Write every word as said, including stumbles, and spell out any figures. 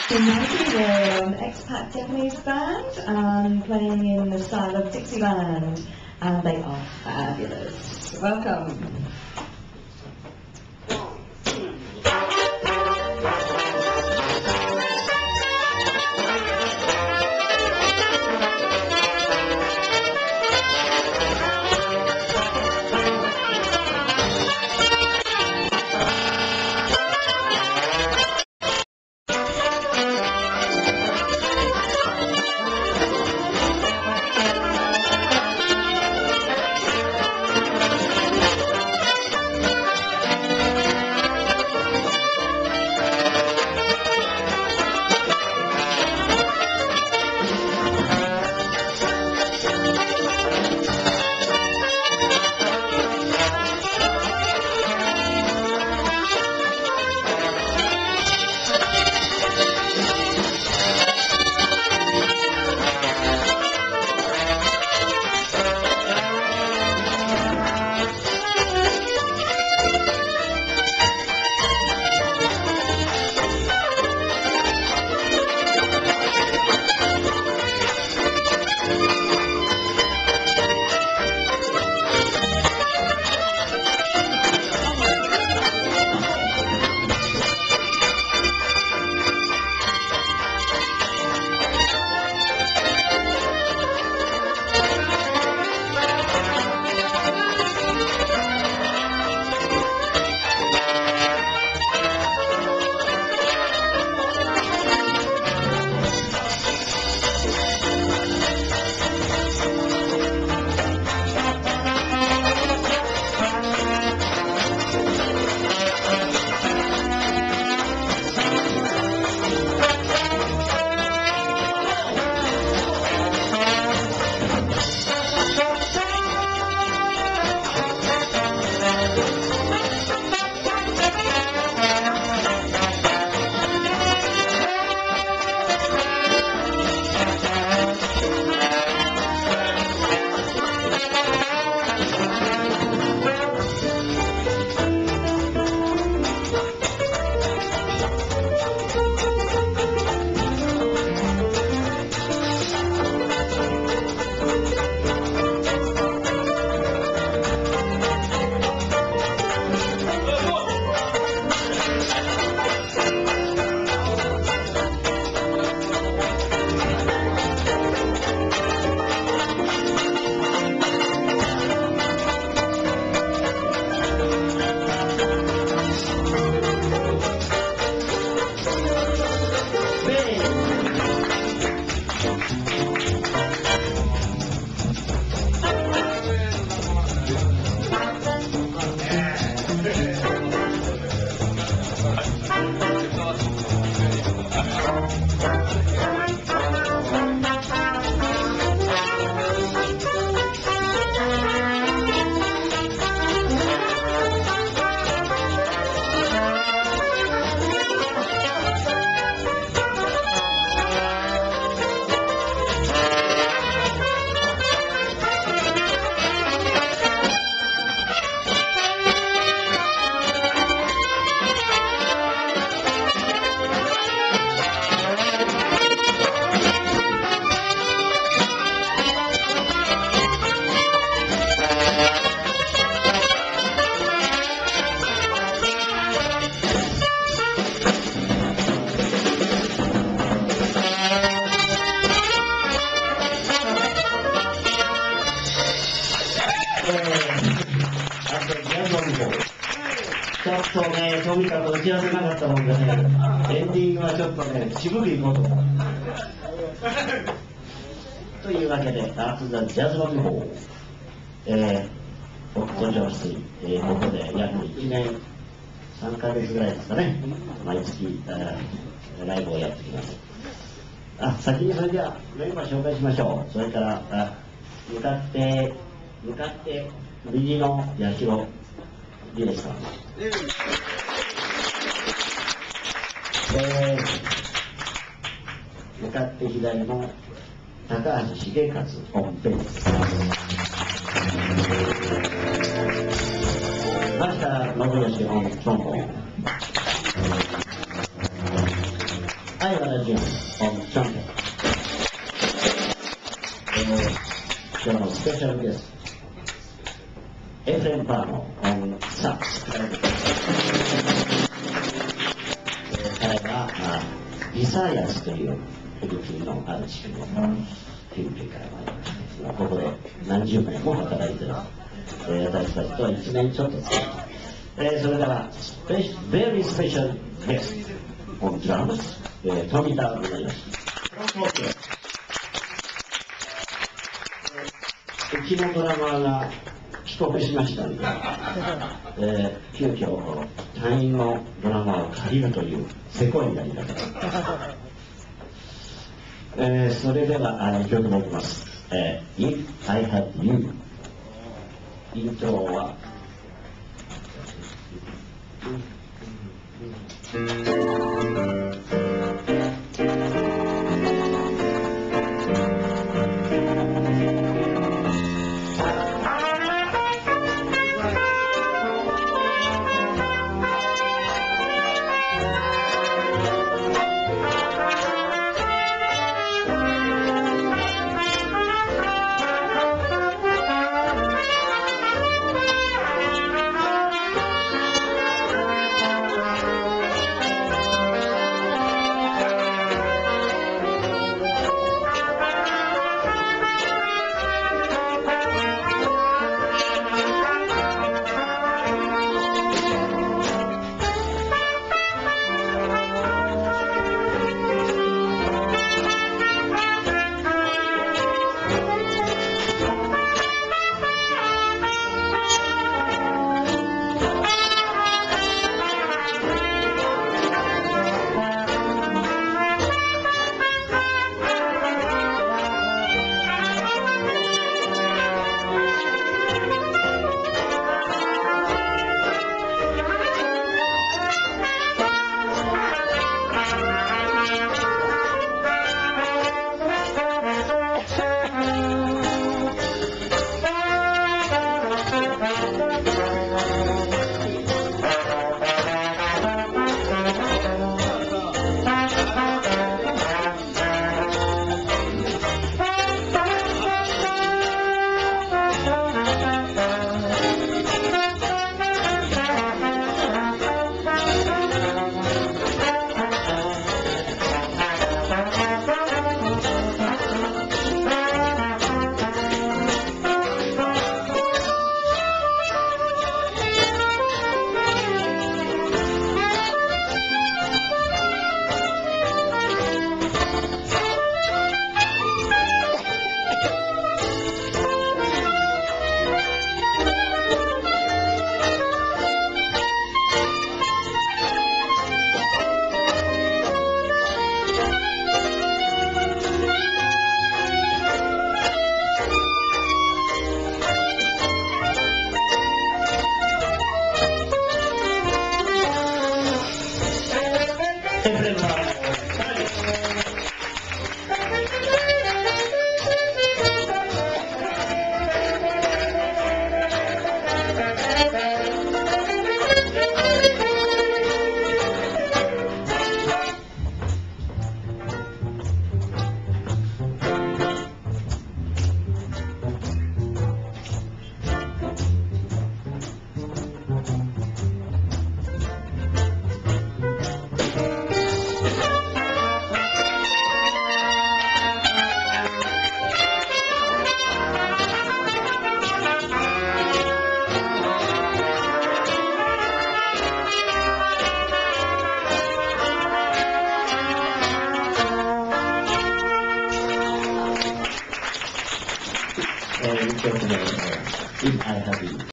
Tonight we're an expat Japanese band um, playing in the style of Dixieland, and they are fabulous. Welcome. ちょっとね、とにかく打ち合わせなかったもんでね、エンディングはちょっとね、渋くいこうと思う。というわけで、アーツ・ザ・ジャズ・ロック・ホー、えー、僕と上司、えー、ここで約いちねんさんかげつぐらいですかね、毎月ライブをやってきます。あ、先にそれではメンバー紹介しましょう。それからあ向かって向かって右の八代理恵さん、えー、向かって左の高橋茂勝オンベース、増田信義オントロンボーン、相原 Jun on trumpet. えー、今日のスペシャルゲスト、エフレン・バーノ on sax。彼はビサイアスというフィリピンのある地区のフィリピンから参りまして、ここで何十年も働いています。えー、私たちとはいちねんちょっとです、えー、それからスペシベリースペシャルゲスト on drums、えー、富田になります。うちのドラマーが帰国しましたので、えー、急遽隊員のドラマーを借りるというせこいやり方、えー、それではあの曲もいきます、えー、If I Had You。 イントロはえー、一曲目、If I Had You。